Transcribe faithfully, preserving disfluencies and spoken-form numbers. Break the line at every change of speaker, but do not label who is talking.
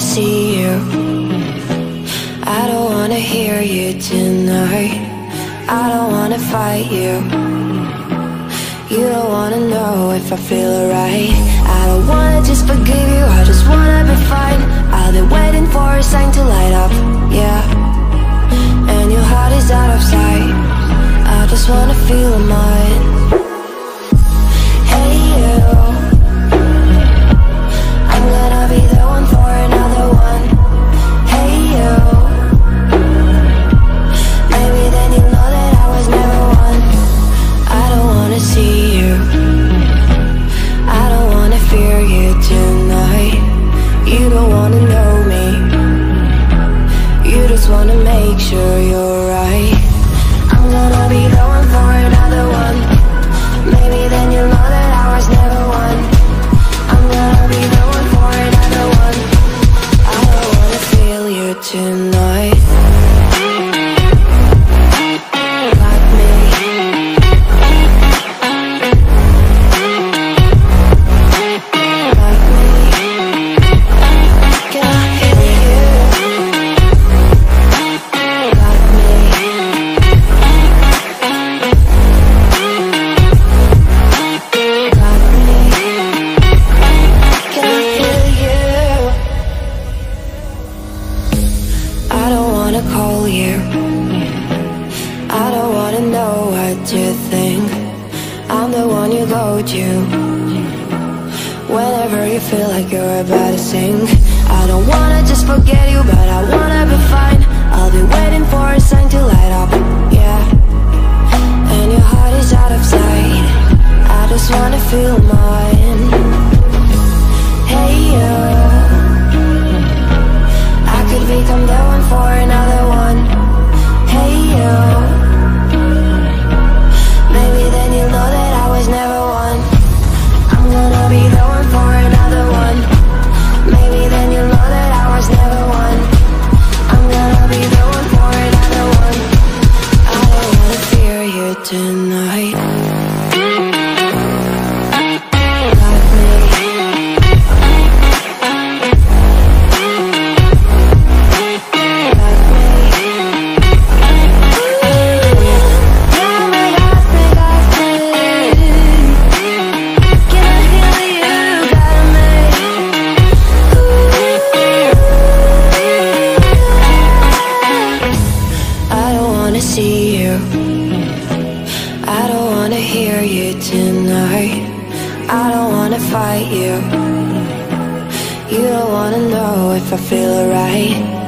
see you. I don't wanna hear you tonight. I don't wanna fight you. You don't wanna know if I feel alright. I don't wanna just forgive you, I just wanna be fine. I've been waiting for a sign to light up, yeah. And your heart is out of sight. I just wanna feel mine. Hey you, I'm gonna be the one for another one. Hey you, maybe then you know that I was never one. I don't wanna see you, I don't wanna fear you tonight. You don't wanna know me, you just wanna make sure you're right. I'm gonna be the one for another one. Maybe then you'll know that I was never one. I'm gonna be the one for another one. I don't wanna feel you tonight. Got me. Got me. Can I feel you? Got me. Got me. Can I feel you? I don't wanna call you, I don't wanna know what you think. I'm the one you go to whenever you feel like you're about to sink. I don't wanna just forget you, but I wanna be fine. I'll be waiting for a sign to light up, yeah. And your heart is out of sight. I just wanna feel mine. Hey you, I could become the one for another one. Hey you, maybe then you'll know that I was never one. I'm gonna be the one for another one. Maybe then you'll know that I was never one. I'm gonna be the one for another one. I don't wanna fear you tonight. Got me. Got me. Got me, got me, got me. Can I hear you? Got me. I don't wanna see you, I don't wanna hear you tonight. I don't wanna fight you. You don't wanna know if I feel alright.